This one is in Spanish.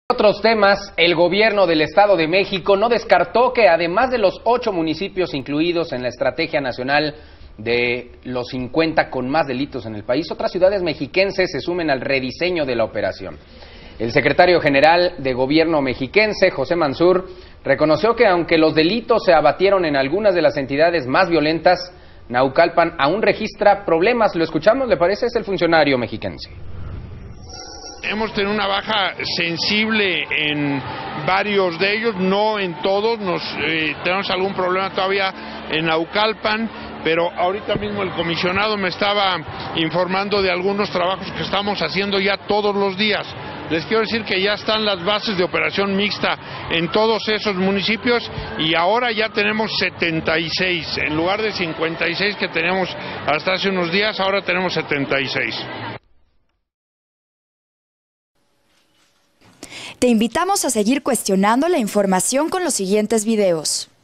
Otros temas, el gobierno del Estado de México no descartó que además de los 8 municipios incluidos en la Estrategia Nacional de los 50 con más delitos en el país, otras ciudades mexiquenses se sumen al rediseño de la operación. El secretario general de Gobierno mexiquense, José Mansur, reconoció que aunque los delitos se abatieron en algunas de las entidades más violentas, Naucalpan aún registra problemas. Lo escuchamos, ¿le parece? Es el funcionario mexiquense. Hemos tenido una baja sensible en varios de ellos, no en todos. Tenemos algún problema todavía en Naucalpan, pero ahorita mismo el comisionado me estaba informando de algunos trabajos que estamos haciendo ya todos los días. Les quiero decir que ya están las bases de operación mixta en todos esos municipios y ahora ya tenemos 76. En lugar de 56 que teníamos hasta hace unos días, ahora tenemos 76. Te invitamos a seguir cuestionando la información con los siguientes videos.